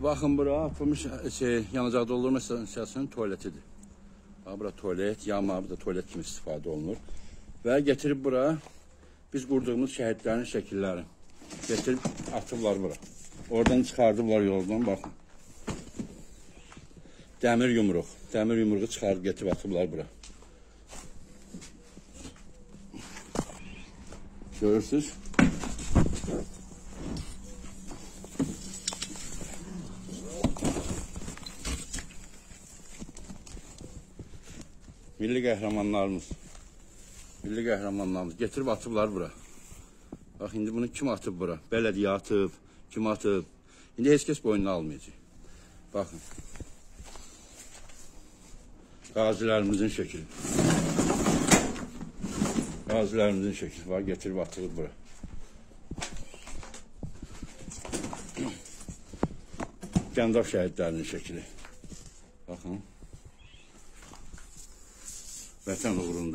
Baxın, bura atılmış yanacaq doldurma stansiyasının tualetidir. Bura tualet, yama, burada tualet kimi istifadə olunur. Və getirib bura biz qurduğumuz şəhidlərin şəkilləri getirib atıblar bura. Oradan çıxardıblar yoldan, baxın. Dəmir yumruq. Dəmir yumruğu çıxarıb getirib atıblar bura. Görürsünüz. Milli qəhrəmanlarımız getirib atıblar bura. Bax, indi bunu kim atıb bura? Bələdiyyə atıb, kim atıb? İndi heç kəs boynuna almayacaq. Baxın. Qazilərimizin şəkili. Qazilərimizin şəkili var, getirib atılıb bura. Gəndab şəhidlərinin şəkili. Baxın. Vətən uğrunda.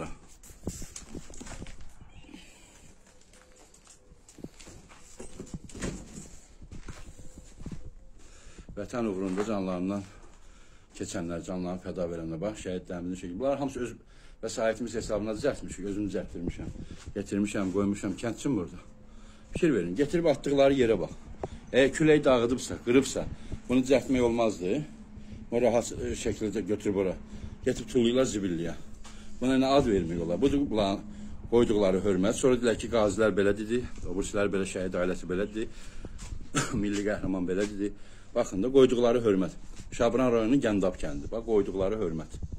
Vətən uğrunda canlarından keçənlər, canlarını fəda verənlər, bax, şəhidlərimizin şəkili. Bunlar hamısı öz vəsaitimiz hesabına düzəltmişik, özümü düzəltdirmişəm, getirmişəm, qoymuşam, kəndçim burada. Fikir verin, getirib atdıqları yerə bax. Əgər külək dağıdıbsa, qırıbsa, bunu düzəltmək olmazdı. O rahat şəkildə götürüb ora, getirib tullayırlar zibilliyə. Buna nə ad vermək olar? Budur bunların qoyduqları hörmət. Sonra deyilər ki, qazilər belə dedi, obursilər belə, şəhid ailəsi belə dedi, milli qəhrəman belə dedi. Baxın da, qoyduqları hörmət. Şabran rayonunun Gəndab kəndi. Bax, qoyduqları hörmət.